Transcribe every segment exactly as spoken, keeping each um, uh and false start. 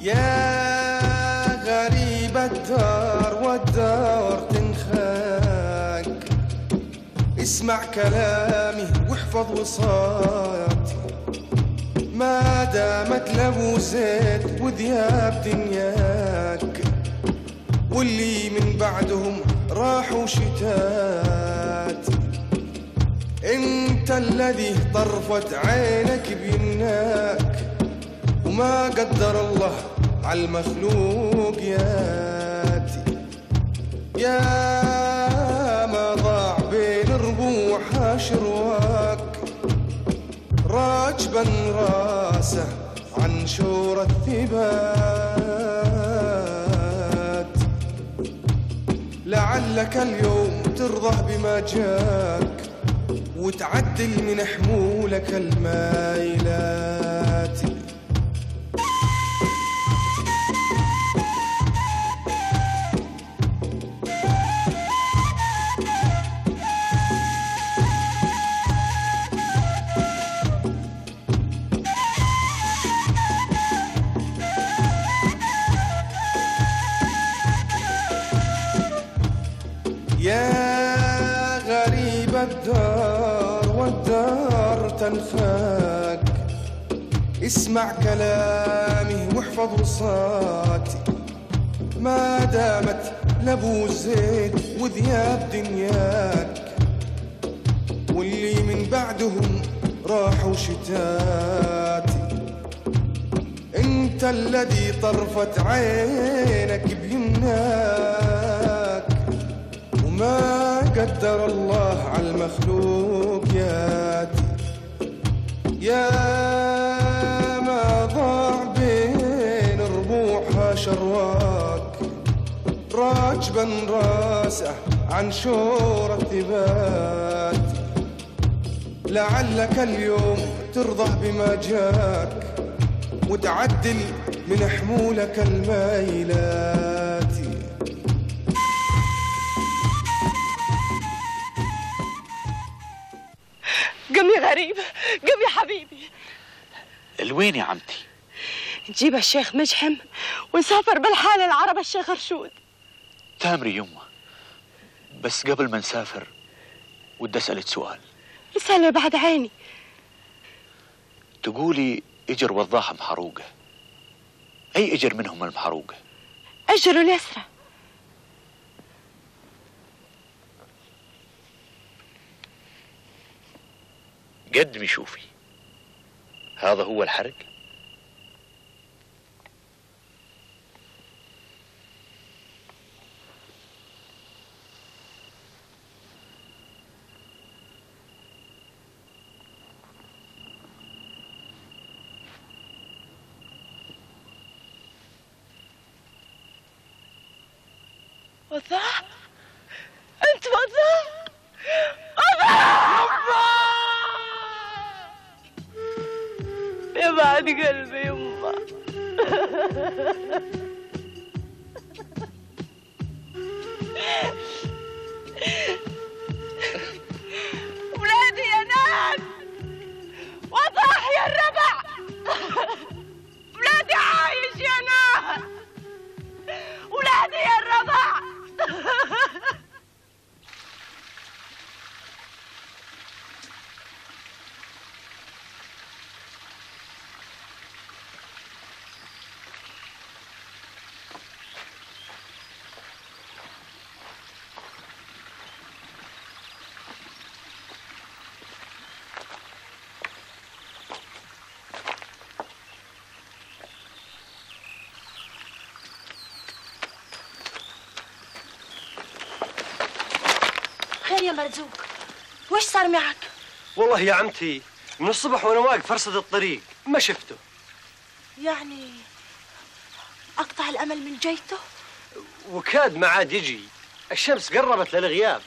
يا غريب الدار والدار تنخاك، اسمع كلامي واحفظ وصاياتي، ما دامت لابو زيد وذياب دنياك، واللي من بعدهم راحوا شتات. انت الذي طرفت عينك بيمناك، وما قدر الله عالمخلوق ياتي. يا ما ضاع بين ربوعها شرواك، راجبا راسه عن شور الثبات. لعلك اليوم ترضى بما جاك، وتعدل من حمولك المايلات. يا غريب الدار والدار تنفاك، اسمع كلامي واحفظ وصاتي، ما دامت لابو زيد وذياب دنياك، واللي من بعدهم راحوا شتاتي. انت الذي طرفت عينك بيمناك، ما قدر الله عالمخلوق ياتي. يا ما ضاع بين ربوعها شرواك، راجبا راسه عن شور الثبات. لعلك اليوم ترضى بما جاك، وتعدل من حمولك المايلات. قم يا غريب، قم يا حبيبي. الوين يا عمتي؟ نجيب الشيخ مجحم ونسافر بالحالة العرب الشيخ رشود. تامري يمه، بس قبل ما نسافر ودي أسألك سؤال. اسألي بعد عيني. تقولي اجر وضاحة محروقة، أي اجر منهم المحروقة؟ أجر اليسرى. قدمي شوفي، هذا هو الحرق. وضاح، أنت وضاح، وضاح يا بعد قلبي يما. ولادي يا ناس، وضاح يا الربع، ولادي عايش يا ناس، ولادي يا الربع. خير يا مرزوق، وش صار معك؟ والله يا عمتي من الصبح وانا واقف ارصد الطريق ما شفته. يعني اقطع الامل من جيته؟ وكاد ما عاد يجي، الشمس قربت للغياب.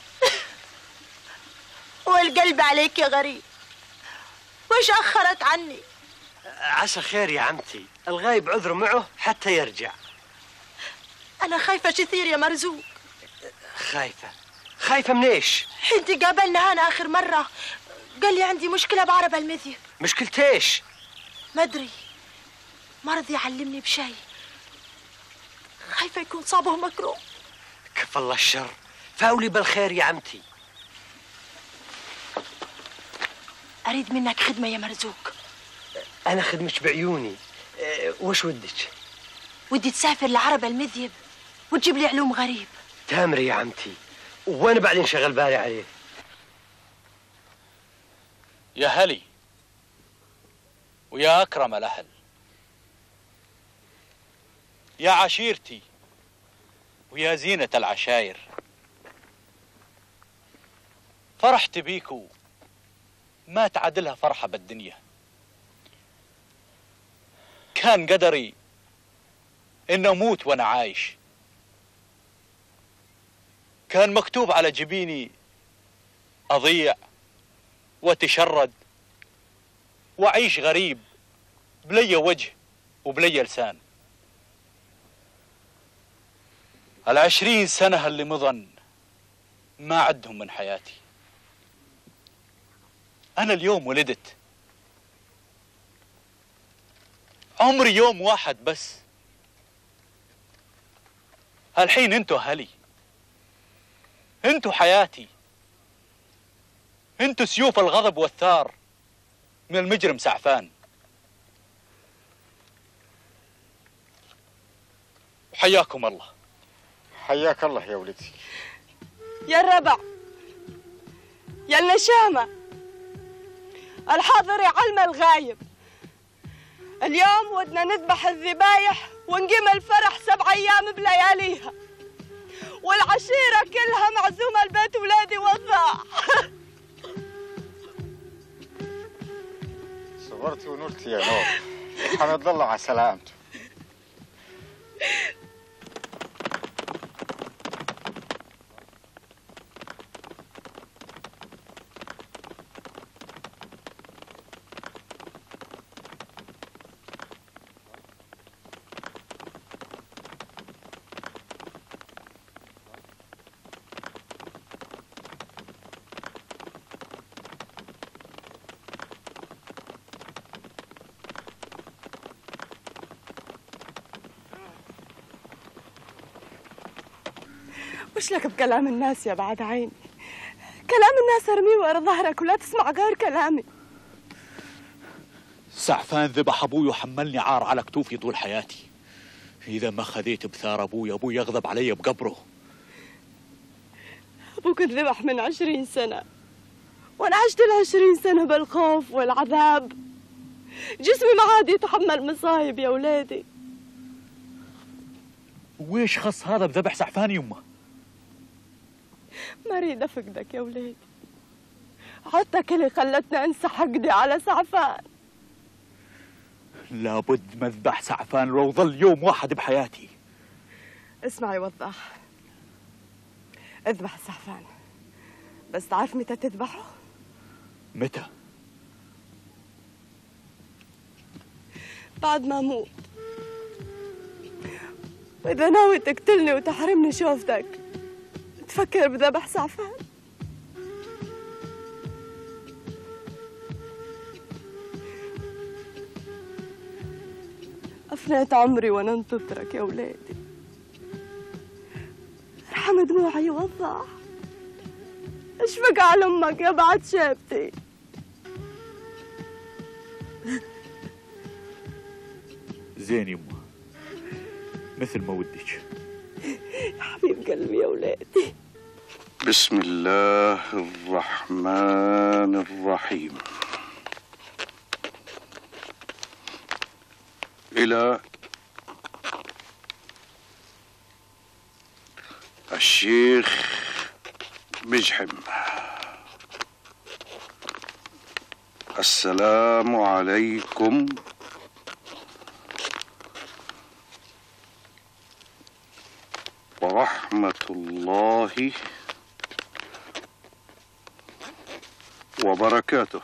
والقلب عليك يا غريب، وش اخرك عني؟ عسى خير يا عمتي، الغايب عذر معه حتى يرجع. انا خايفه كثير يا مرزوق. خايفه؟ خايفه من ايش؟ انت قابلنا هنا اخر مره قال لي عندي مشكله بعرب المذيب. مشكلة ايش؟ ما ادري، ما رضي يعلمني بشيء، خايفة يكون صابه مكروه. كف الله الشر، فاولي بالخير يا عمتي. أريد منك خدمة يا مرزوق. أنا خدمك بعيوني. أه وش ودك؟ ودي تسافر لعرب المذيب وتجيب لي علوم غريب. تامري يا عمتي، وأنا بعدين شغل بالي عليه. يا هلي ويا أكرم الأهل، يا عشيرتي ويا زينة العشاير، فرحت بيكو ما تعادلها فرحة بالدنيا. كان قدري إن أموت وأنا عايش، كان مكتوب على جبيني أضيع وتشرد وأعيش غريب بلي وجه وبلي لسان. العشرين سنة اللي مضن ما عدهم من حياتي. أنا اليوم ولدت، عمري يوم واحد بس. الحين انتوا أهلي، انتوا حياتي، انتوا سيوف الغضب والثار من المجرم سعفان. وحياكم الله. حياك الله يا ولدي. يا الربع، يا النشامة، الحاضر يعلم الغايب. اليوم ودنا نذبح الذبايح ونقيم الفرح سبع أيام بلياليها، والعشيرة كلها معزومة البيت ولادي وضاع. صبرتي ونورتي يا نور، حمد الله على سلامته. وش لك بكلام الناس يا بعد عيني؟ كلام الناس ارميه ورا ظهرك ولا تسمع غير كلامي. سعفان ذبح أبوي وحملني عار على كتوفي طول حياتي. إذا ما خذيت بثار أبوي أبوي يغضب علي بقبره. أبوك انذبح من عشرين سنة وأنا عشت العشرين سنة بالخوف والعذاب. جسمي ما عاد يتحمل مصايب يا ولادي. ويش خص هذا بذبح سعفان يمه؟ ما أريد أفقدك يا ولادي، عدتك اللي خلتني أنسى حقدي على سعفان. لابد مذبح سعفان لو ظل يوم واحد بحياتي. اسمعي وضاح، اذبح سعفان، بس تعرف متى تذبحه؟ متى؟ بعد ما أموت. وإذا ناوي تقتلني وتحرمني شوفتك تفكر بذبح سعفان. أفنيت عمري وأنا انتظرك يا ولادي. ارحم دموعي وضاح، اشفق على أمك يا بعد شابتي. زين يمه، مثل ما ودك. يا حبيب قلبي يا ولادي. بسم الله الرحمن الرحيم. إلى الشيخ مجحم. السلام عليكم ورحمة الله وبركاته.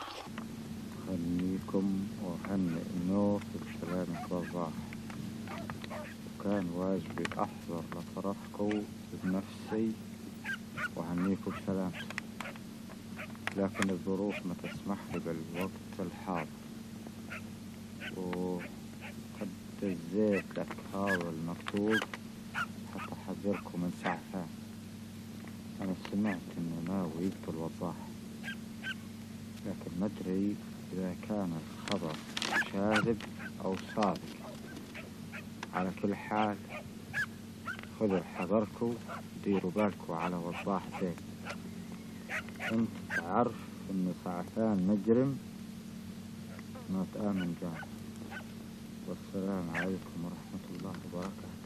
هنيكم وهنئ نوف بسلامة وضاح، وكان واجبي أحضر لفرحكم بنفسي وهنيكم بسلامته، لكن الظروف ما تسمح لي بالوقت الحاضر، وقد جزيت لك هذا المكتوب حتى أحذركم من سعفان. أنا سمعت إنه ناوي يقتل وضاح، لكن ما أدري إذا كان الخبر كاذب أو صادق. على كل حال خذوا حذركم، ديروا بالكم على وضاح زين. أنت تعرف إن سعفان مجرم، ما تآمن جاه. والسلام عليكم ورحمة الله وبركاته.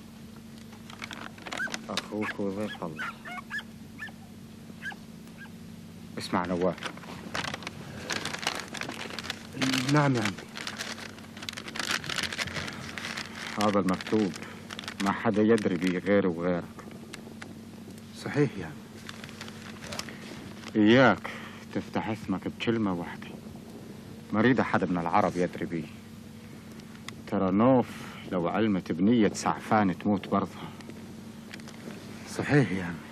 أخوك وضيف الله. اسمع نواف. نعم يا عمي. هذا المكتوب ما حدا يدري بيه غيري وغيرك. صحيح يا عمي. إياك تفتح اسمك بكلمة واحدة، ما أريد أحد من العرب يدري بيه. ترى نوف لو علمت بنية سعفان تموت برضها. صحيح يا عمي.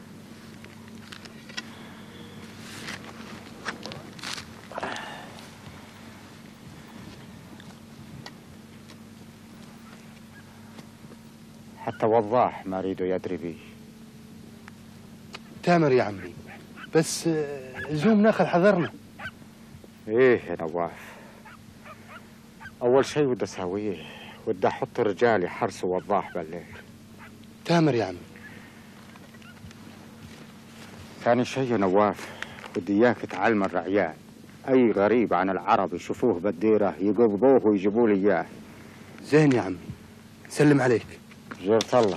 حتى وضاح ما أريده يدري بيه. تامر يا عمي، بس زوم ناخذ حذرنا. إيه يا نواف، أول شيء ودي أسويه ودي أحط رجالي يحرسوا وضاح بالليل. تامر يا عمي. ثاني شيء يا نواف، ودي إياك تعلم الرعيان أي غريب عن العرب يشوفوه بالديرة يقبضوه ويجيبوا لي إياه. زين يا عمي، سلم عليك. جرت الله.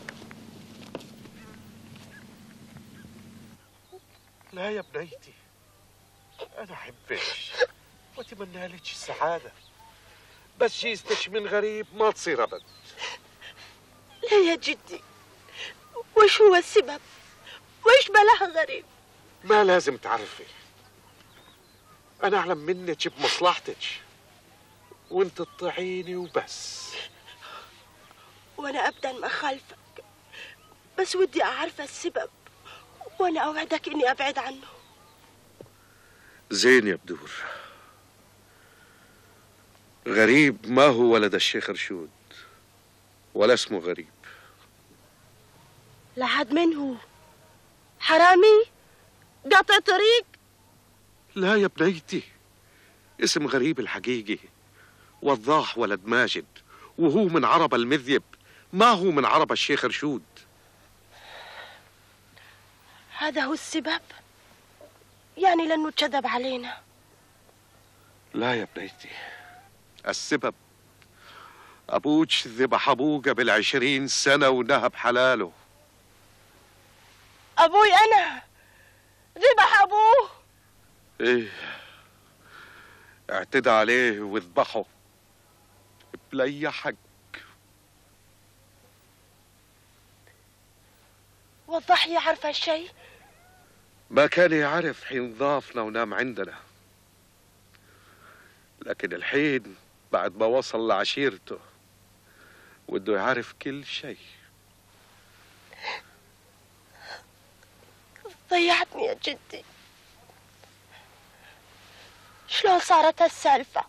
لا يا بنيتي، أنا أحبك وأتمنى لك السعادة، بس جيزتك من غريب ما تصير أبد. لا يا جدي، وش هو السبب؟ وش بلاها غريب؟ ما لازم تعرفي، أنا أعلم منك بمصلحتك وأنت تطيعيني وبس. وأنا أبدا ما خالفك، بس ودي أعرف السبب، وأنا أوعدك إني أبعد عنه. زين يا بدور. غريب ما هو ولد الشيخ رشود، ولا اسمه غريب. لحد من هو؟ حرامي؟ قاطع طريق؟ لا يا بنيتي، اسم غريب الحقيقي وضاح ولد ماجد، وهو من عرب المذيب، ما هو من عرب الشيخ رشود. هذا هو السبب؟ يعني لأنه كذب علينا؟ لا يا بنيتي، السبب أبوك ذبح أبوه قبل عشرين سنة ونهب حلاله. أبوي أنا ذبح أبوه؟ إيه، اعتدى عليه وذبحه بلي حق. وضح يعرف هالشي؟ ما كان يعرف حين ضافنا ونام عندنا، لكن الحين بعد ما وصل لعشيرته وده يعرف كل شيء. ضيعتني يا جدي. شلون صارت هالسالفة؟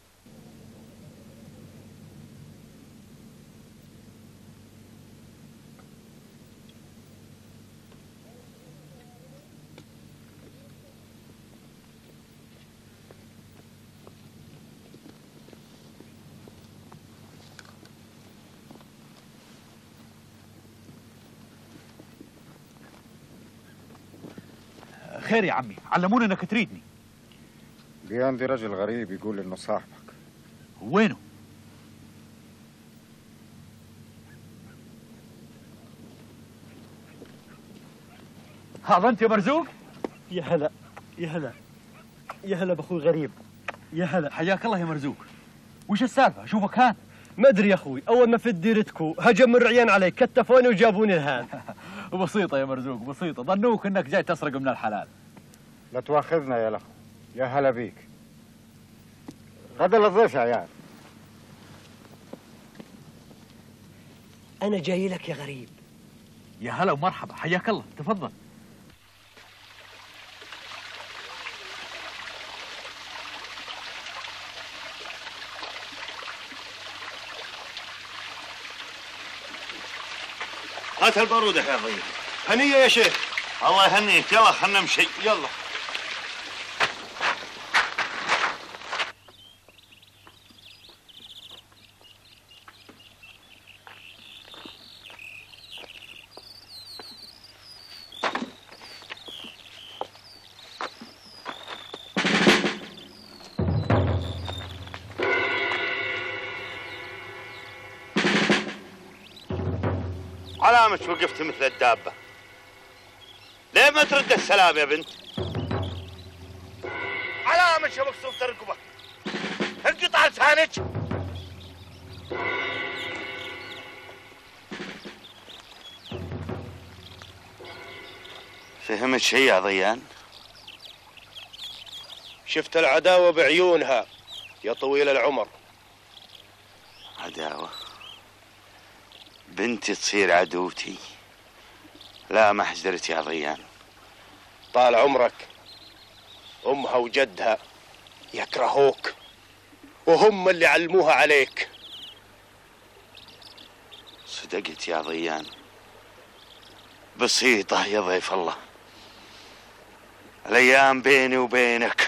خير يا عمي، علموني انك تريدني. عندي رجل غريب يقول انه صاحبك. وينه؟ هذا انت يا مرزوق؟ يا هلا يا هلا يا هلا باخوي غريب. يا هلا، حياك الله يا مرزوق. وش السالفه؟ اشوفك هان. ما ادري يا اخوي، اول ما فت ديرتكو هجم الرعيان علي، كتفوني وجابوني لهان. بسيطه يا مرزوق، بسيطه، ظنوك انك جاي تسرق من الحلال. لا تواخذنا يا الاخ. يا هلا بيك. غدا للضيف يا عيال. انا جاي لك يا غريب. يا هلا ومرحبا، حياك الله، تفضل. هات البارودة يا ضيف. هنية يا شيخ. الله يهنيك. يلا خلنا نمشي. يلا. علامة وقفت مثل الدابة. ليه ما ترد السلام يا بنت؟ علامة يا مكسوف ترقبة. انقطع لسانك. فهمت شيء يا ضيان؟ شفت العداوة بعيونها يا طويل العمر. عداوة؟ بنتي تصير عدوتي؟ لا ما حجرت يا ضيان. طال عمرك. أمها وجدها يكرهوك وهم اللي علموها عليك. صدقت يا ضيان. بسيطة يا ضيف الله. الأيام بيني وبينك.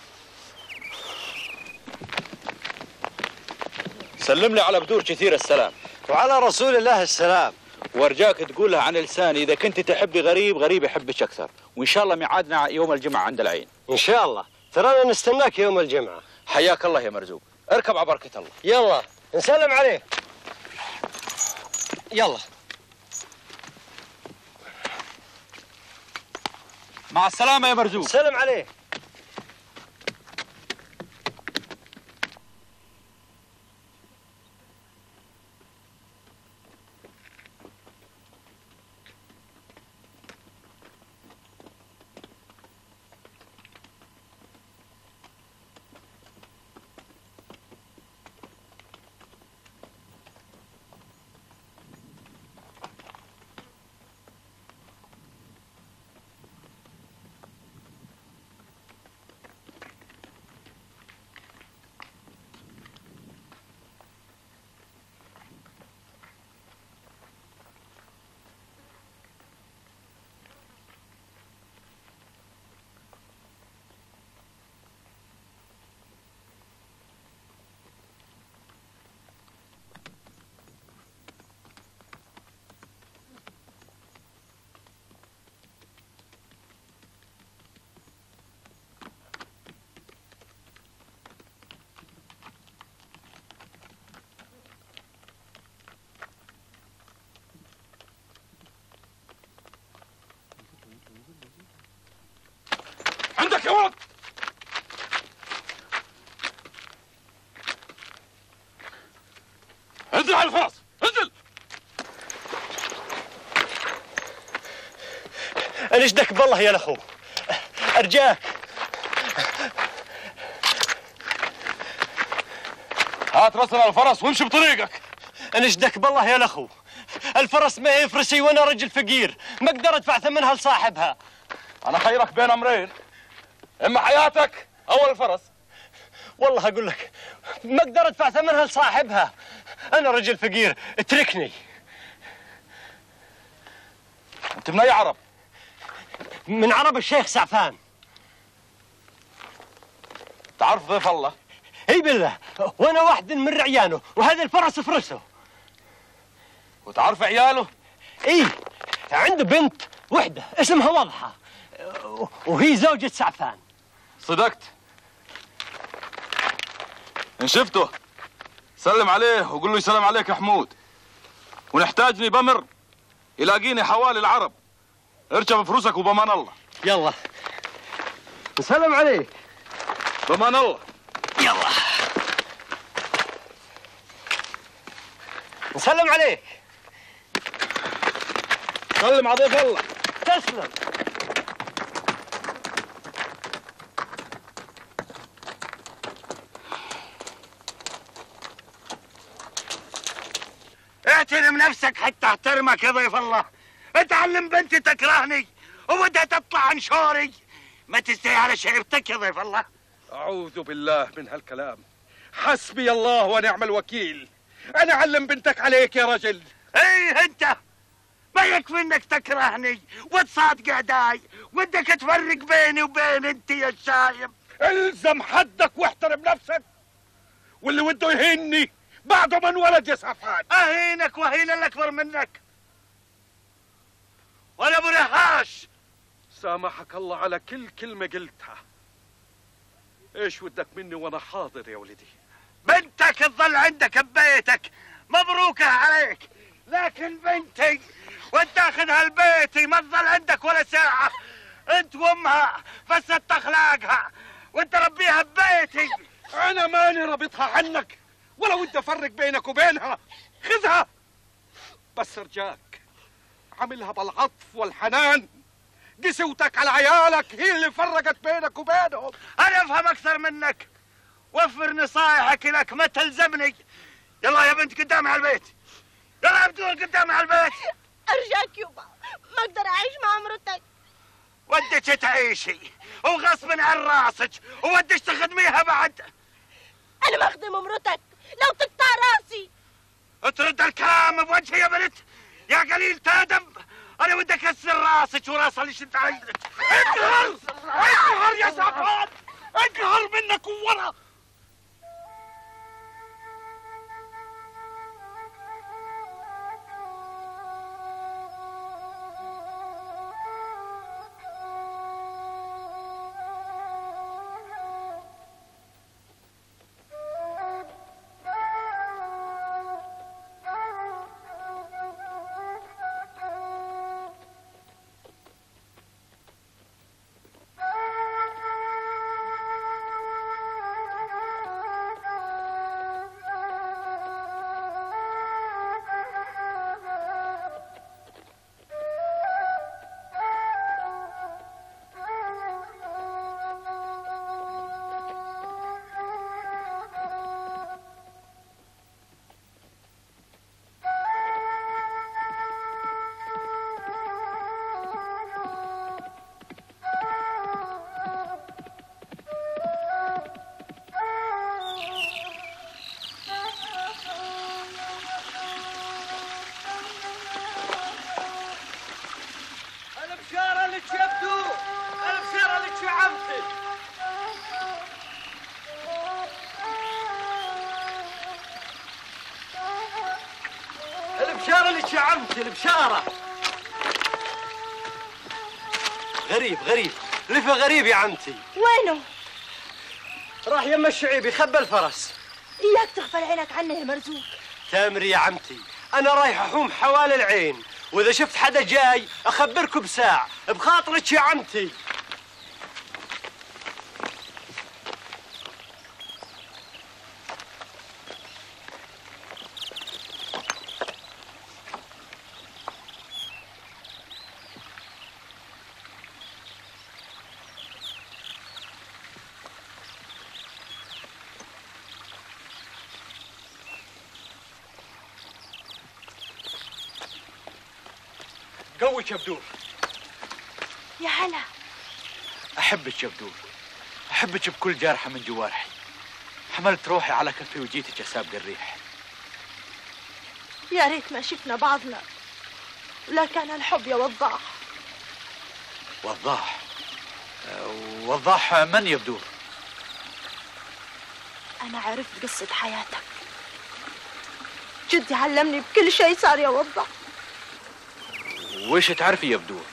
سلم لي على بدور كثير السلام. وعلى رسول الله السلام. وارجاك تقولها عن لساني، اذا كنت تحبي غريب غريب يحبك اكثر، وان شاء الله ميعادنا يوم الجمعه عند العين. ان شاء الله. ترانا نستناك يوم الجمعه. حياك الله يا مرزوق. اركب على بركه الله. يلا نسلم عليه. يلا مع السلامه يا مرزوق. سلم عليه. عندك يا ولد. انزل على الفرس. انزل. انشدك بالله يا الاخو. ارجاك. هات راسنا على الفرس وامشي بطريقك. انشدك بالله يا الاخو. الفرس ما يفرسي وانا رجل فقير، ما اقدر ادفع ثمنها لصاحبها. انا خيرك بين امرين، اما حياتك او الفرس. والله اقول لك ما اقدر ادفع ثمنها لصاحبها. انا رجل فقير، اتركني. انت من اي عرب؟ من عرب الشيخ سعفان. تعرف ضيف الله؟ اي بالله، وانا واحد من رعيانه، وهذا الفرس فرسه. وتعرف عياله؟ اي، عنده بنت وحده اسمها وضحه، وهي زوجة سعفان. صدقت. ان شفته سلم عليه وقول له يسلم عليك يا حمود، ونحتاجني بمر يلاقيني حوالي العرب. اركب فلوسك وبمان الله. يلا نسلم عليه. بمان الله. يلا نسلم عليك. سلم على ضيف الله. تسلم. اعترم نفسك حتى احترمك يا ضيف الله. اتعلم بنتي تكرهني وبدها تطلع عن شوري. ما تستحي على شعيرتك يا ضيف الله. أعوذ بالله من هالكلام. حسبي الله ونعم الوكيل. أنا أعلم بنتك عليك يا رجل. إيه أنت ما يكفي انك تكرهني وتصادق اعداي ودك تفرق بيني وبين انت يا الشايب. الزم حدك واحترم نفسك، واللي وده يهيني بعده من ولد يا سعفان. اهينك واهين الاكبر منك. وانا ابو رهاش. سامحك الله على كل كلمة قلتها. ايش ودك مني وانا حاضر يا ولدي؟ بنتك تظل عندك ببيتك مبروكة عليك، لكن بنتي وانت اخذها لبيتي ما تظل عندك ولا ساعة. انت وامها فسدت اخلاقها وانت ربيها ببيتي. انا ماني رابطها عنك ولا ودي افرق بينك وبينها. خذها بس رجاك، عاملها بالعطف والحنان. قسوتك على عيالك هي اللي فرقت بينك وبينهم. انا افهم اكثر منك، وفر نصايحك لك ما تلزمني. يلا يا بنت قدامي على البيت، يلا يا بدور قدامي على البيت. ارجاك يبا ما اقدر اعيش مع مرتك. ودك تعيشي وغصب عن راسك وودك تخدميها بعد. انا ما اخدم مرتك لو تقطع راسي. ترد الكلام بوجهي يا بنت يا قليل تادب. انا ودي اكسر راسك وراسها اللي شد عينك. انقهر انقهر يا سعفان، انقهر منك وورا. البشارة لك يا عمتي، البشارة. غريب غريب لفه غريب يا عمتي. وينه؟ راح يما الشعيب يخبى الفرس. اياك تغفل عينك عنه يا مرزوق. تامري يا عمتي، انا رايح احوم حوالي العين، واذا شفت حدا جاي اخبركم بساعة بخاطرك يا عمتي. قوك يا بدور. يا هلا. أحبك يا بدور، أحبك بكل جارحة من جوارحي. حملت روحي على كفي وجيتك يا سابق الريح. يا ريت ما شفنا بعضنا، لا كان الحب يا وضاح. وضاح؟ وضاح من يا بدور؟ أنا عرفت قصة حياتك، جدي علمني بكل شيء صار يا وضاح. ويش تعرفي يا بدور؟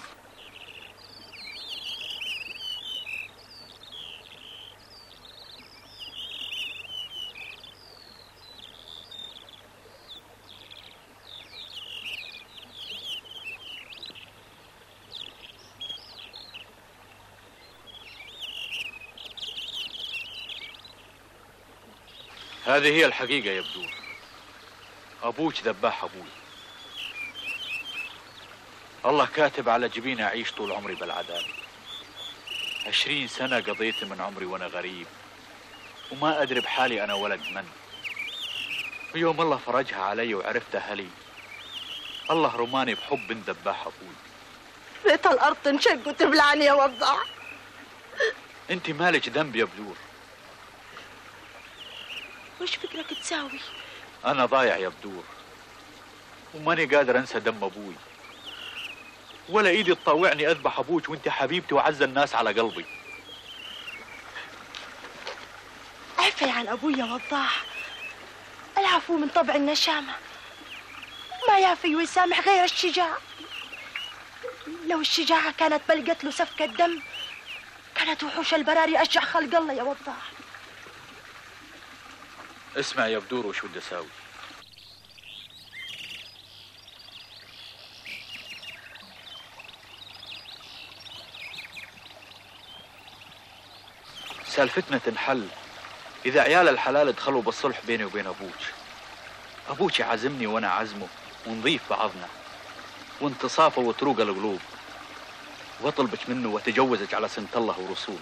هذه هي الحقيقة يا بدور. أبوك ذباح أبوي. الله كاتب على جبيني أعيش طول عمري بالعذاب. عشرين سنة قضيت من عمري وأنا غريب وما أدري بحالي أنا ولد من. ويوم الله فرجها علي وعرفت أهلي، الله رماني بحب بنت ذباح أبوي. ريت الأرض تنشق وتبلعني يا وضاح. أنت مالك ذنب يا بدور. وش فكرك تساوي؟ أنا ضايع يا بدور، وماني قادر انسى دم ابوي، ولا ايدي تطوعني اذبح ابوك وانت حبيبتي واعز الناس على قلبي. عفي عن ابوي يا وضاح، العفو من طبع النشامة، ما يعفي ويسامح غير الشجاع. لو الشجاعة كانت بلقت له سفك الدم كانت وحوش البراري أشجع خلق الله يا وضاح. اسمع يا بدور وش بدي اساوي. سالفتنا تنحل إذا عيال الحلال دخلوا بالصلح بيني وبين أبوك. أبوك عازمني وأنا عزمه ونضيف بعضنا وانتصافه وطروق القلوب، وأطلبك منه وأتجوزك على سنة الله ورسوله.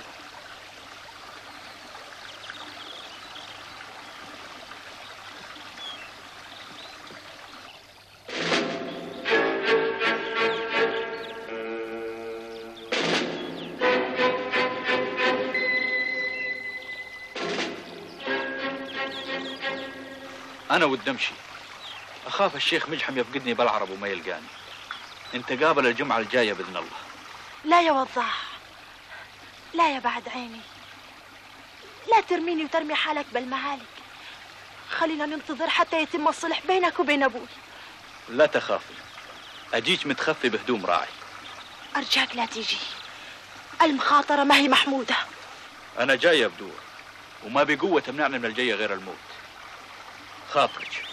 أنا ودي أمشي، أخاف الشيخ مجحم يفقدني بالعرب وما يلقاني. أنت قابل الجمعة الجاية بإذن الله. لا يا وضاح، لا يا بعد عيني، لا ترميني وترمي حالك بالمعالك. خلينا ننتظر حتى يتم الصلح بينك وبين أبوي. لا تخافي، أجيك متخفي بهدوم راعي. أرجاك لا تيجي، المخاطرة ما هي محمودة. أنا جاي يا بدور، وما بقوة تمنعني من الجاية غير الموت. خاطرك.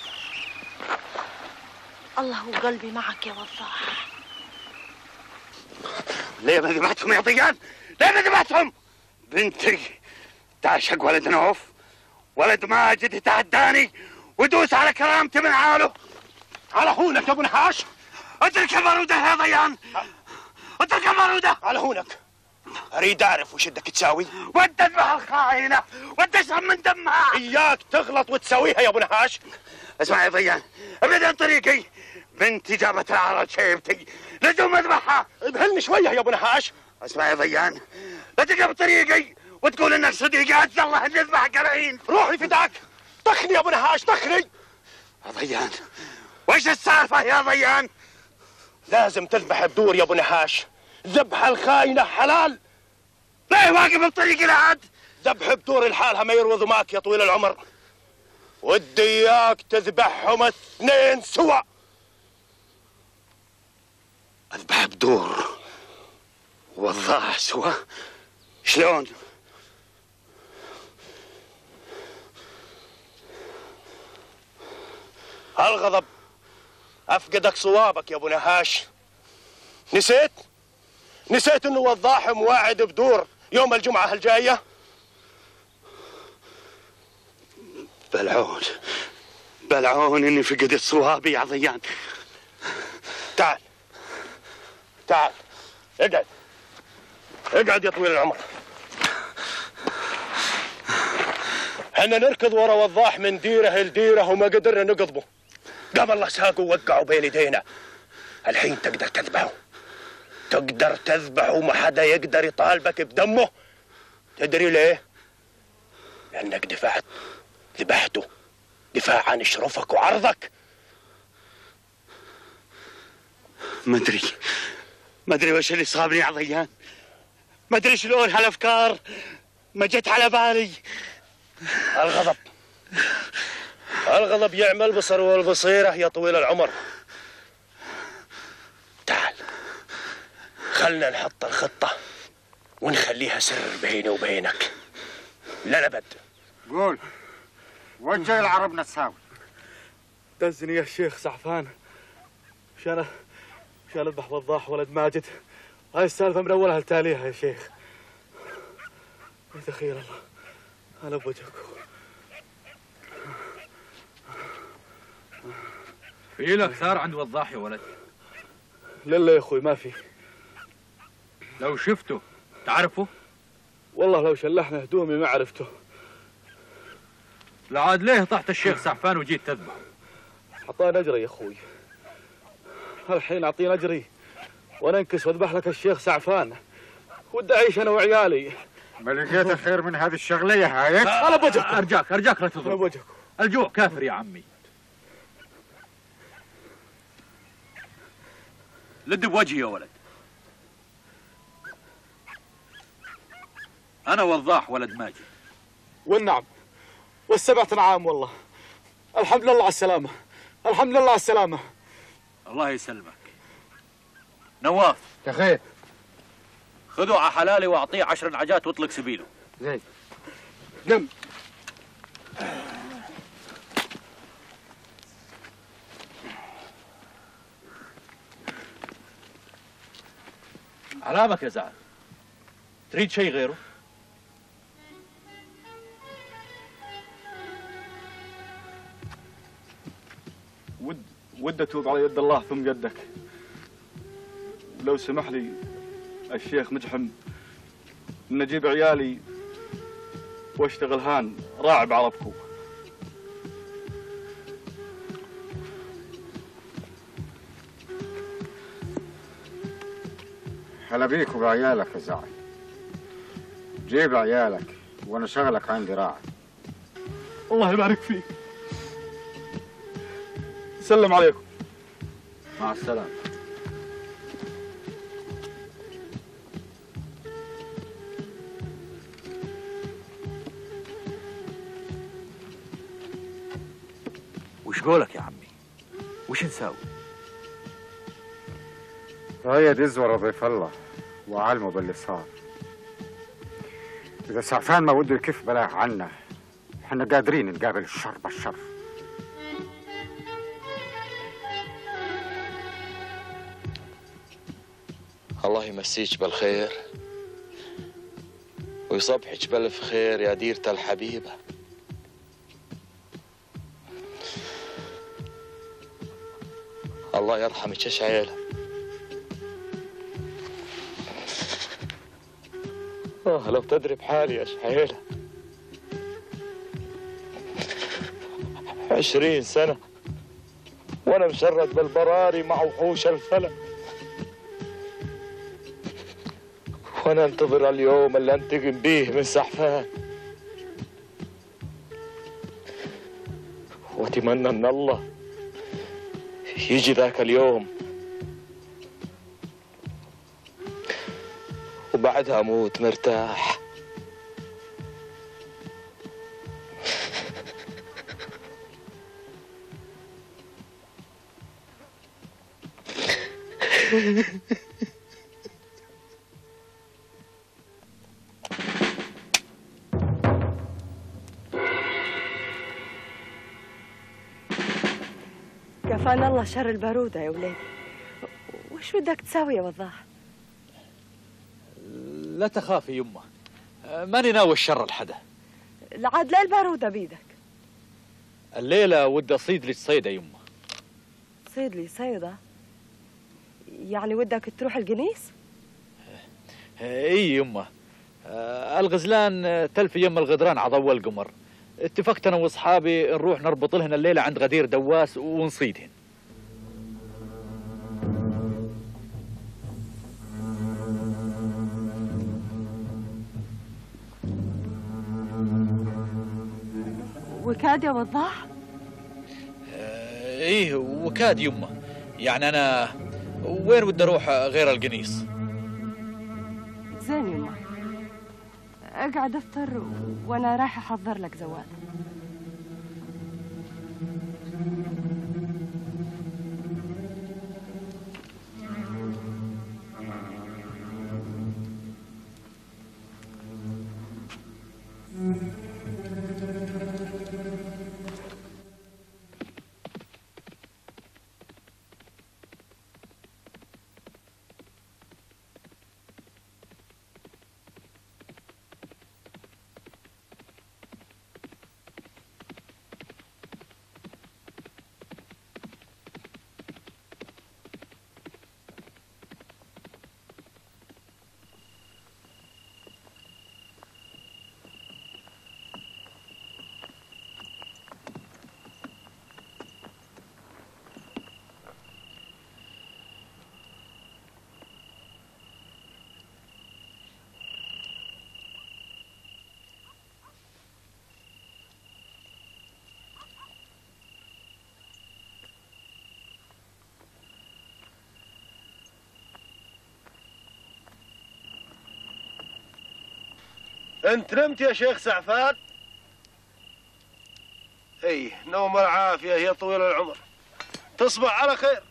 الله قلبي معك يا وضاح. ليه ما ذبحتهم يا طيان؟ ليه ما ذبحتهم؟ بنتي تعشق ولد نوف، ولد ماجد يتعداني ودوس على كرامتي من عاله. على هونك يا ابو نحاش. اترك البارودة يا ضيان، اترك البارودة. على هونك. اريد اعرف وش بدك تساوي. ودي اذبح الخاينة، ودي اشرب من دمها. اياك تغلط وتساويها يا ابو نحاش. اسمع يا ضيان، ابعد عن طريقي. بنتي جابت العرض شيبتي، لزوم اذبحها. ابهلني شويه يا ابو نحاش. اسمع يا ضيان، لا تقف طريقي وتقول انك صديقي. عز الله ان نذبح قرعين. روحي فداك. طخني يا ابو نحاش، طخني. يا ضيان وش السالفه يا ضيان؟ لازم تذبح بدور يا ابو نحاش. ذبح الخاينه حلال. ليه واقف بطريقي لعاد؟ ذبح بدور لحالها ما يروض معك يا طويل العمر. ودي اياك تذبحهم اثنين سوا. اذبح بدور ووضاح سوا؟ شلون؟ هالغضب افقدك صوابك يا ابو نهاش. نسيت؟ نسيت انه وضاح مواعد بدور يوم الجمعة الجاية؟ بلعون بلعون اني فقدت صوابي يا ضيان. تعال تعال اقعد اقعد يا طويل العمر. احنا نركض ورا وضاح من ديره لديره وما قدرنا نقضبه. قام الله ساقه ووقعه بين ايدينا. الحين تقدر تذبحه، تقدر تذبحه وما حدا يقدر يطالبك بدمه. تدري ليه؟ لانك دفعت ذبحته دفاع عن شرفك وعرضك. ما ادري ما ادري وش اللي صابني يا ضيان. ما ادري شلون هالافكار ما جت على بالي. الغضب الغضب يعمى البصر والبصيرة يا طويل العمر. تعال خلنا نحط الخطة ونخليها سر بيني وبينك للأبد. قول وجه العرب نساوي. دزني يا شيخ سعفان عشان عشان اذبح وضاح ولد ماجد. هاي السالفة من أولها لتاليها يا شيخ. يتخيل الله أنا بوجهك. في لك ثار عند وضاح يا ولد؟ لا يا أخوي ما في. لو شفته تعرفه؟ والله لو شلحنا هدومي ما عرفته. لعاد ليه طحت الشيخ سعفان وجيت تذبح؟ أعطاني أجري يا أخوي. الحين أعطيني أجري وننكس واذبح لك الشيخ سعفان ودي أعيش أنا وعيالي. ما لقيت خير من هذه الشغلية هايك؟ أنا بوجهك. أرجاك أرجاك لا تضرب. أنا بوجهك. الجوع كافر يا عمي. لد بوجهي يا ولد. أنا وضاح ولد ماجد. والنعم والسبعة عام والله. الحمد لله على السلامة، الحمد لله على السلامة. الله يسلمك. نواف يا خير. خذوا على حلالي واعطيه عشر نعجات واطلق سبيله. زي نم. علامك يا زعل. تريد شيء غيره؟ ود ود اتوب على يد الله ثم يدك. لو سمح لي الشيخ مجحم ان اجيب عيالي واشتغل هان راعي بعربكم. هلا بيك وبعيالك يا زعل. جيب عيالك وانا شغلك عندي راعي. الله يبارك فيك. سلم عليكم. مع السلامة. وش قولك يا عمي؟ وش نساوي؟ هي يزور ضيف الله وعلمه باللي صار. إذا سعفان ما وده كيف بلاغ عنا، احنا قادرين نقابل الشر بالشر. الله يمسيك بالخير ويصبحك بألف خير يا ديرة الحبيبة. الله يرحمك يا شعيلة. آه لو تدري بحالي يا شعيلة. عشرين سنة وأنا مشرد بالبراري مع وحوش الفلك، وأنا انتظر اليوم اللي أنتقم بيه من سعفان، وأتمنى أن الله يجي ذاك اليوم وبعدها أموت مرتاح. كفانا الله شر البارودة يا ولادي. وش بدك تساوي يا وضاح؟ لا تخافي يمه، ماني ناوي الشر لحدا. العاد لا البارودة بيدك. الليلة ودي أصيد لي الصيدة يمه. صيد لي صيدة؟ يعني ودك تروح القنيس؟ اي يمه، الغزلان تلفي يم الغدران عضو القمر. اتفقت انا واصحابي نروح نربط لهن الليله عند غدير دواس ونصيدهن. وكاد يا وضاح؟ ايه وكاد يمه، يعني انا وين ودي اروح غير القنيص؟ زين يمه، اقعد افطر وانا رايحه احضر لك زوال. انت نمت يا شيخ سعفان؟ اي نوم العافية يا طويل العمر، تصبح على خير.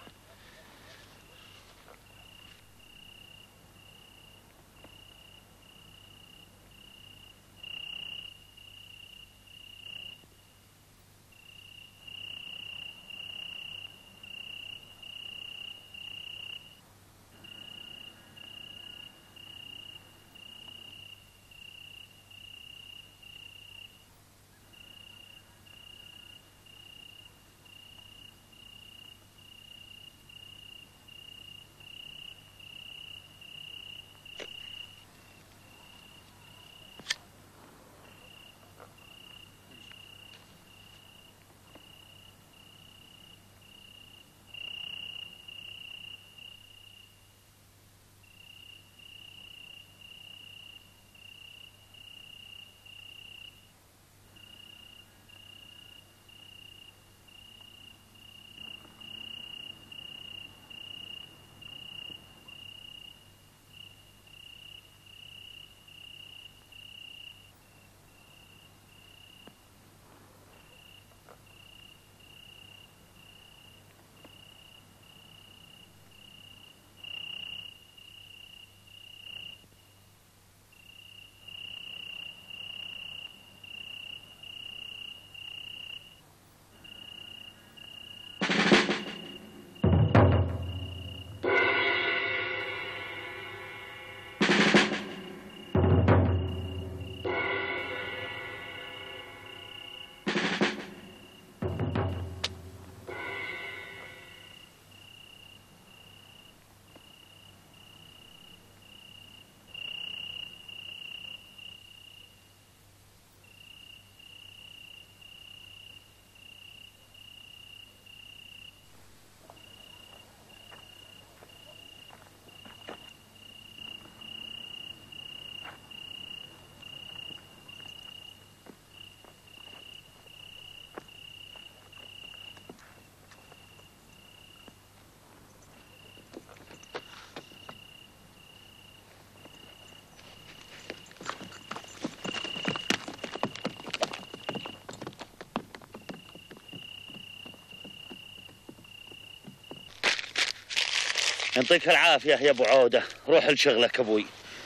يعطيك العافية يا ابو عودة، روح لشغلك ابوي.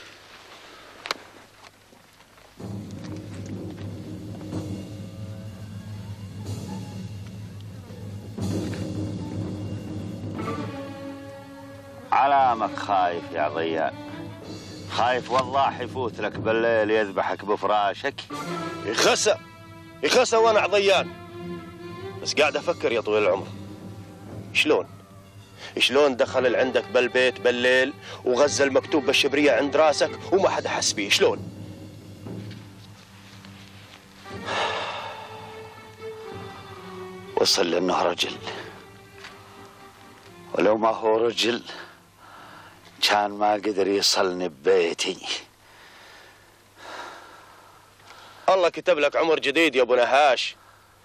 علامك خايف يا ضياء، خايف والله يفوت لك بالليل يذبحك بفراشك. يخسى يخسى وانا عضيان، بس قاعد افكر يا طويل العمر شلون شلون دخل عندك بالبيت بالليل وغزل المكتوب بالشبرية عند راسك وما حدا حس بيه؟ شلون؟ وصل لانه رجل، ولو ما هو رجل كان ما قدر يصلني ببيتي. الله كتب لك عمر جديد يا ابو نهاش.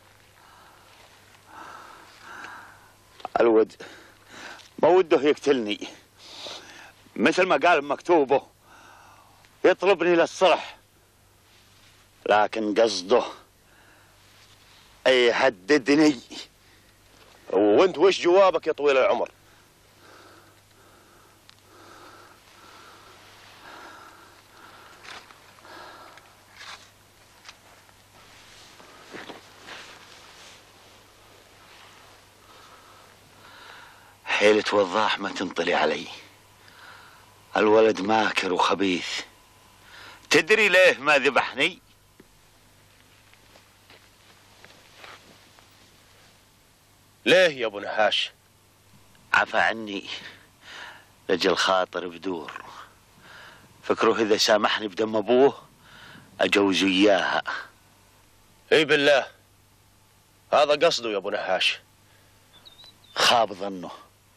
الود ما وده يقتلني، مثل ما قال بمكتوبه يطلبني للصلح، لكن قصده يهددني. وانت وش جوابك يا طويل العمر؟ حيلة وضاح ما تنطلي علي، الولد ماكر وخبيث. تدري ليه ما ذبحني؟ ليه يا ابو نهاش؟ عفى عني لجل خاطر بدور، فكره اذا سامحني بدم ابوه اجوز اياها. اي بالله هذا قصده يا ابو نهاش. خاب ظنه.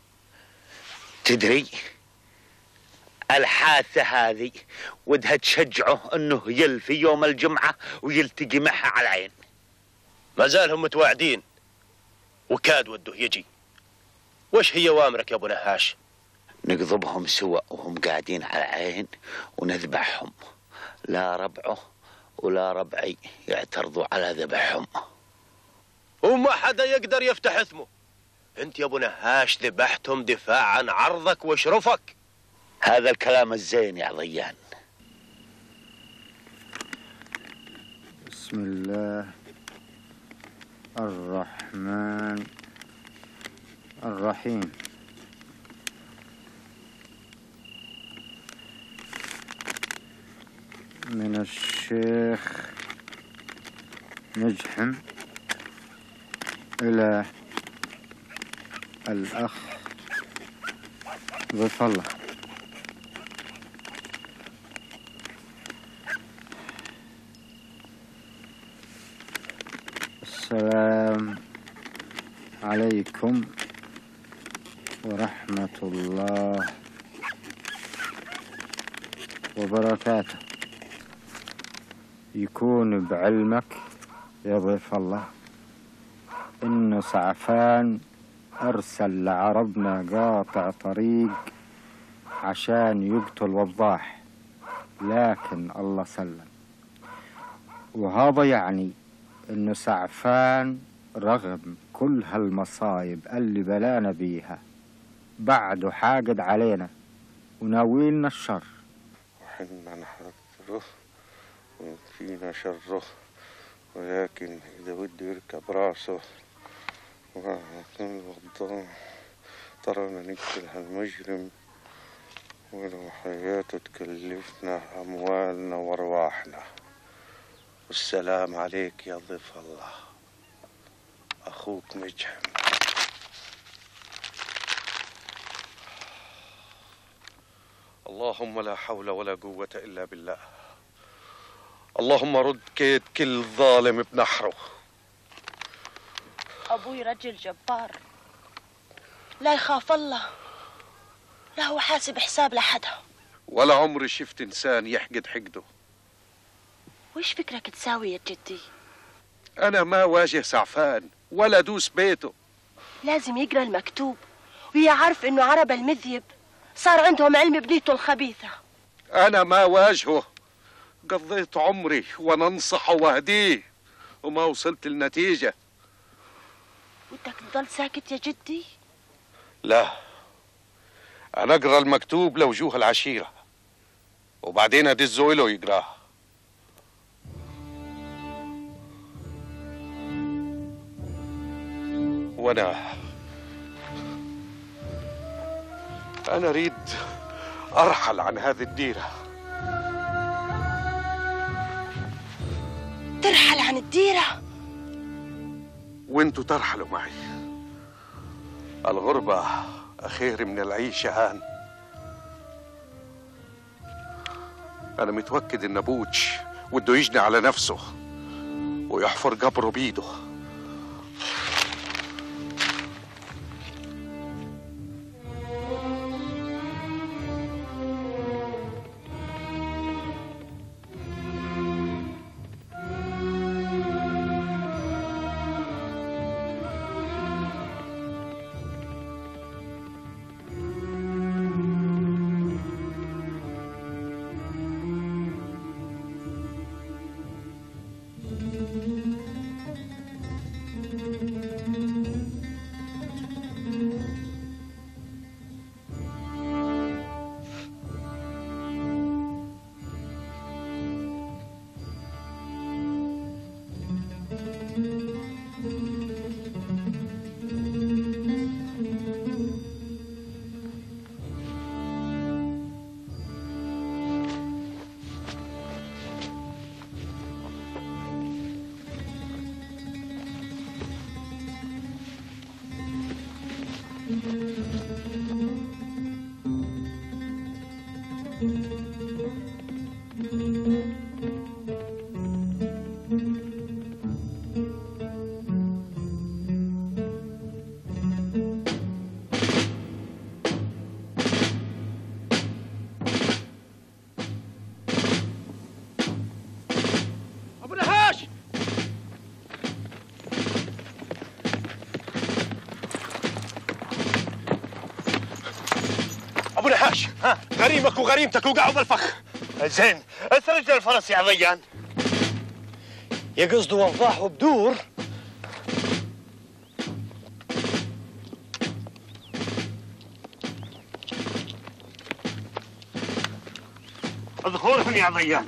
تدري الحادثة هذه ودها تشجعه انه يلفي يوم الجمعة ويلتقي معها على العين. ما زالهم متواعدين وكاد وده يجي. وش هي اوامرك يا ابو نهاش؟ نقضبهم سوا وهم قاعدين على العين ونذبحهم، لا ربعه ولا ربعي يعترضوا على ذبحهم، وما حدا يقدر يفتح اسمه. انت يا ابو نهاش ذبحتهم دفاع عن عرضك وشرفك. هذا الكلام الزين يا ضيان. بسم الله الرحمن الرحيم. من الشيخ مجحم إلى الأخ ضيف الله. السلام عليكم ورحمة الله وبركاته. يكون بعلمك يا ضيف الله إنه سعفان أرسل لعربنا قاطع طريق عشان يقتل وضاح، لكن الله سلم. وهذا يعني إنه سعفان رغم كل هالمصايب اللي بلانا بيها بعده حاقد علينا وناويلنا الشر. وحنا نحذره وفينا شره، ولكن إذا بده يركب راسه وكل وضاح ترانا نقتل هالمجرم ولو حياته تكلفنا أموالنا وأرواحنا. والسلام عليك يا ضيف الله، أخوك مجحم. اللهم لا حول ولا قوة إلا بالله. اللهم رد كيد كل ظالم بنحره. أبوي رجل جبار، لا يخاف الله، لا هو حاسب حساب لحدا. ولا عمري شفت إنسان يحقد حقده. وإيش فكرك تساوي يا جدي؟ أنا ما واجه سعفان ولا دوس بيته. لازم يقرأ المكتوب ويعرف إنه عرب المذيب صار عندهم علم بنيته الخبيثة. أنا ما واجهه، قضيت عمري وأنا أنصحه وأهديه وما وصلت النتيجة. بدك تضل ساكت يا جدي؟ لا، أنا أقرأ المكتوب لوجوه العشيرة وبعدين أدزه إله يقراه. وأنا أنا أريد أرحل عن هذه الديرة. ترحل عن الديرة؟ وانتوا ترحلوا معي. الغربة أخير من العيشة هان. أنا متوكد إن أبوش وده يجني على نفسه ويحفر قبره بيده. ابو نحاش، ها غريمك وغريمتك وقعوا بالفخ. زين، اسرج الفرس يا ضيان. يقصد وضاح وبدور. اذخرهم يا ضيان.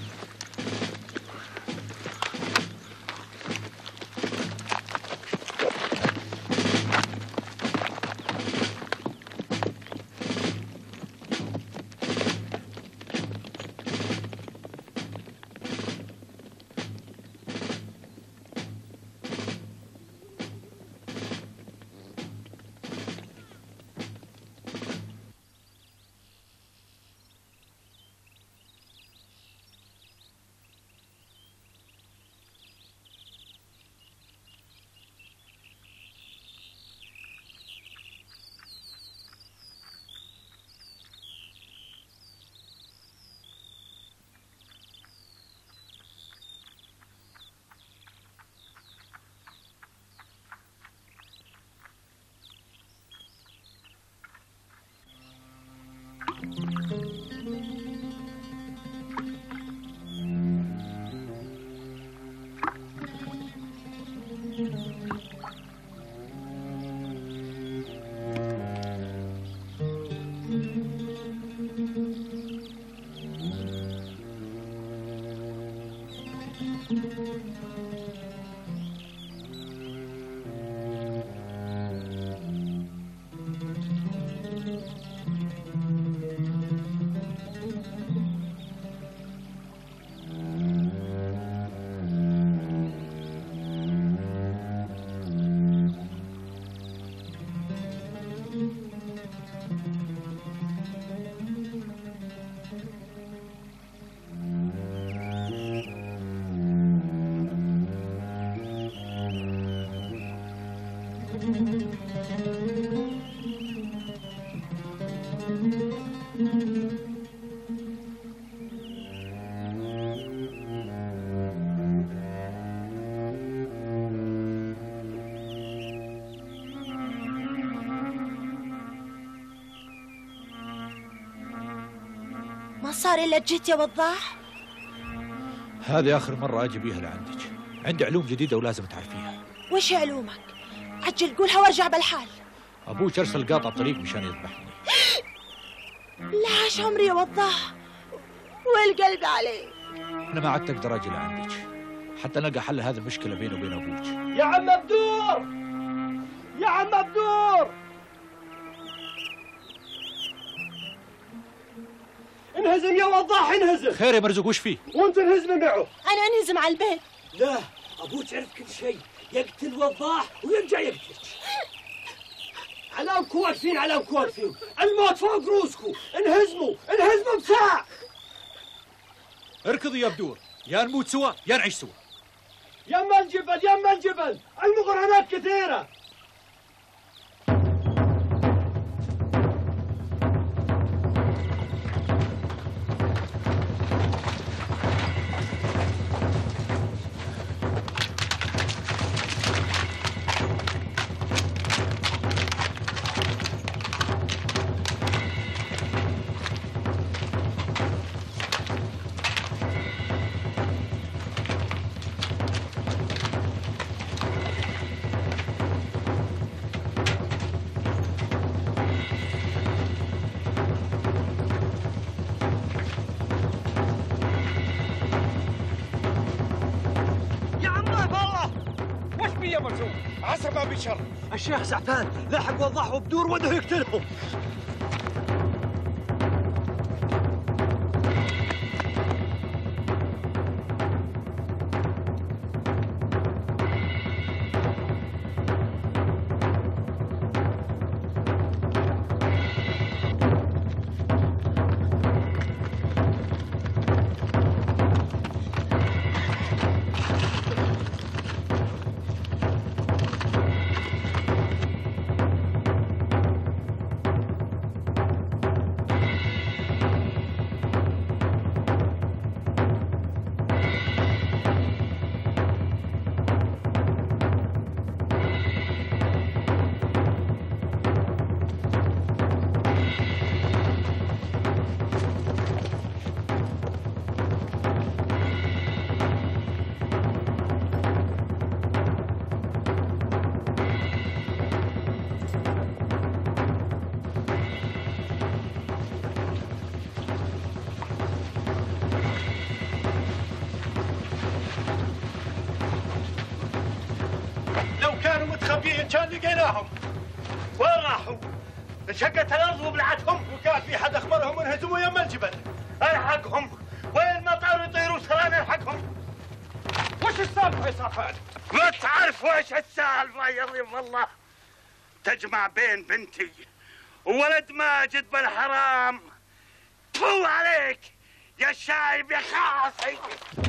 ما صار إلا جيت يا وضاح؟ هذه آخر مرة أجي بيها لعندك. عندي علوم جديدة ولازم تعرفيها. وش علومك؟ عجل قولها وارجع بالحال. أبوك أرسل قاطع طريق مشان يذبحني. لا عمري يا وضاح، والقلب عليك. أنا ما عدت أقدر أجي لعندك حتى نلقى حل هذه المشكلة بيني وبين أبوك. يا عم بدور، يا عم بدور، انهزم يا وضاح انهزم. خير يا مرزوق وش فيه؟ وانت انهزم معه. أنا انهزم على البيت. لا أبوك عرف كل شيء، يقتل وضاح ويرجع يقتلك. علامكم واقفين، علامكم واقفين، الموت فوق روسكم، انهزموا انهزموا بساعة. اركضوا يا بدور، يا نموت سوا يا نعيش سوا. يما الجبل يما الجبل، المغر هناك كثيرة. عسى ما بشر. الشيخ زعفان لاحق وضاح وبدور وده يقتلهم. اي ان كان لقيناهم. وين راحوا؟ انشقت الارض وبلعتهم، وكان في حد اخبرهم انهزموا يم الجبل. الحقهم، وين ما طاروا يطيروا ترى الحقهم. وش السالفه يا صافان؟ ما تعرف وش السالفه يا ظلم الله. تجمع بين بنتي وولد ماجد بالحرام. تفو عليك يا شايب يا خاصي.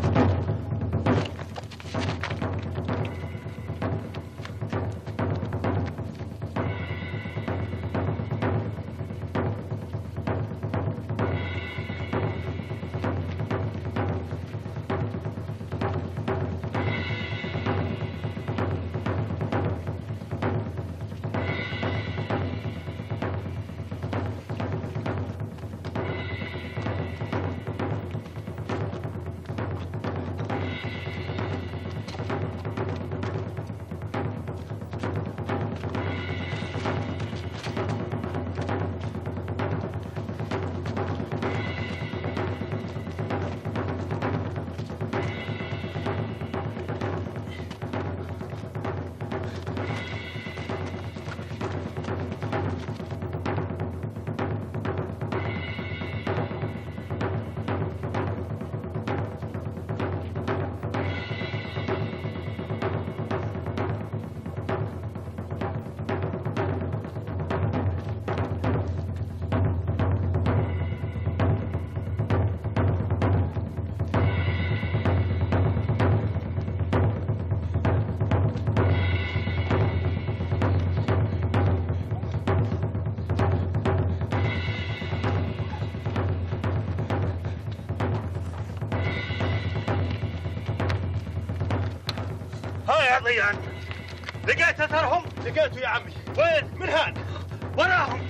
يا ضيان لقيت اثرهم؟ لقيته يا عمي. وين؟ من هان وراهم.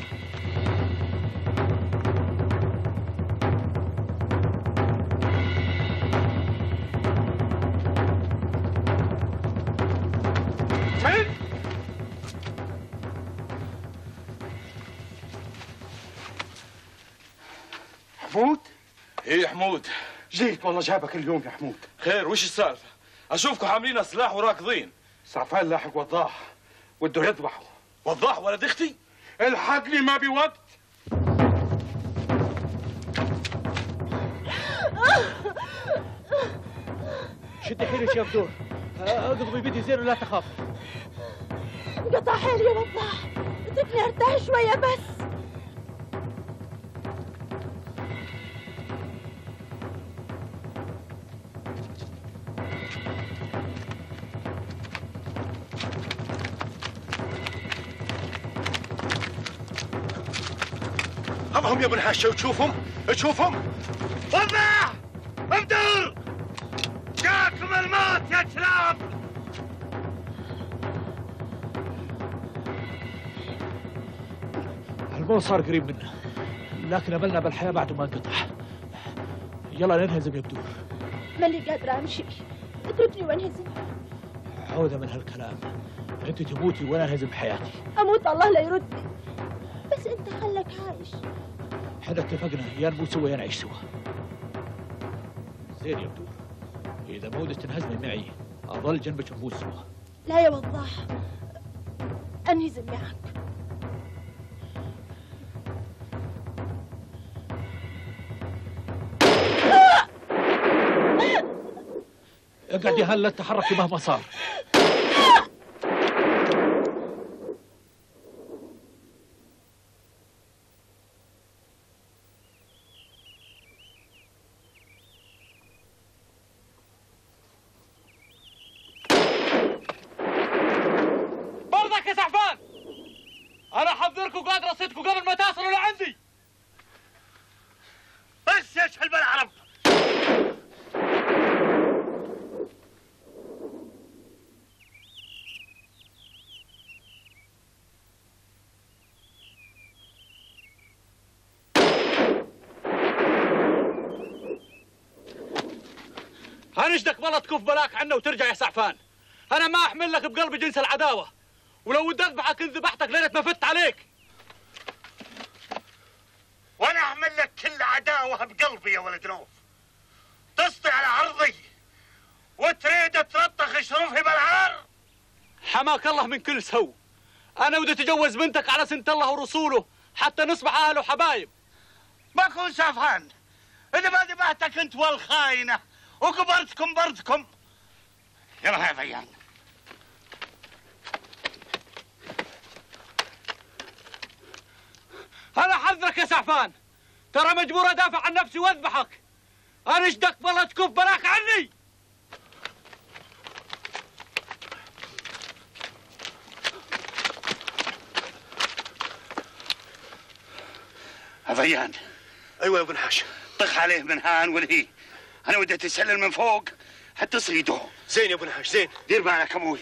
فين؟ حمود؟ ايه يا حمود؟ جيت والله جابك اليوم يا حمود. خير وش السالفه؟ اشوفكم حاملين سلاح وراكضين. صعفان لاحق وضاح وده يذبحه. وضاح ولد اختي؟ الحقني ما بوقت. شد حيلك يا بدور، اقضبي بدي زين ولا تخاف. قطع حيلي يا وضاح، اتركني ارتاح شويه بس. هم يا ابن هاشة وتشوفهم تشوفهم. وضاح ابدر جاكم الموت يا كلاب. الموت صار قريب منا، لكن املنا بالحياه بعد ما انقطع. يلا ننهزم يا بدور. ماني قادره امشي، اتركني وانهزم. عوده من هالكلام، انت تموتي وانا انهزم بحياتي. اموت الله لا يردني، بس انت خلك عايش. احنا اتفقنا يا نموت سوا يا نعيش سوا. زين يا بدور، اذا ما ودك تنهزمي معي اظل جنبك ونموت سوا. لا يا وضاح، انهزم معك. اقعدي هلا تحركي مهما صار. برضك يا سعفان، انا احضركم قاد رصيدكم قبل ما تصلوا لعندي. بس يشحل بالعرب. هنشدك والله تكف بلاك عنا وترجع يا سعفان. انا ما احمل لك بقلبي جنس العداوه، ولو ودي اذبحك ان ذبحتك ليله ما فت عليك. وانا احمل لك كل عداوه بقلبي يا ولد نوف. تسطي على عرضي وتريد ترطخ شرفي بالعار. حماك الله من كل سو. انا بدي اتجوز بنتك على سنة الله ورسوله حتى نصبح اهل وحبايب. ما كون سافهان، اذا ما ذبحتك انت والخاينه وكبرتكم برتكم. يلا يا بيان. انا حذرك يا سعفان، ترى مجبور ادافع عن نفسي واذبحك. انا اشدك بالله تكف بلاك عني. هذيان. ايوه يا ابو نحاش. طخ عليه من هان والهي. انا ودي تسلل من فوق حتى تصيده. زين يا ابو نحاش زين. دير بالك ابوي.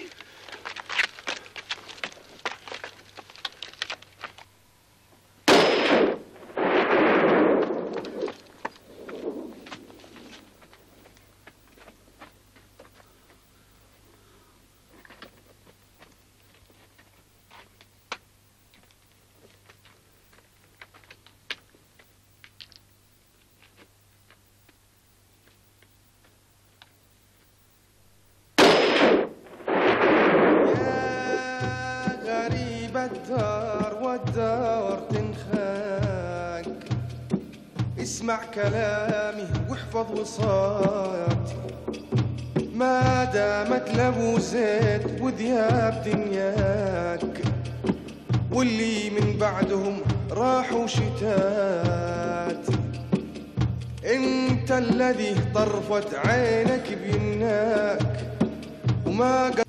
الدار والدار تنخاك، اسمع كلامي واحفظ وصاياتي، ما دامت لابو زيد وذياب دنياك، واللي من بعدهم راحوا شتات، انت الذي طرفت عينك بيناك وما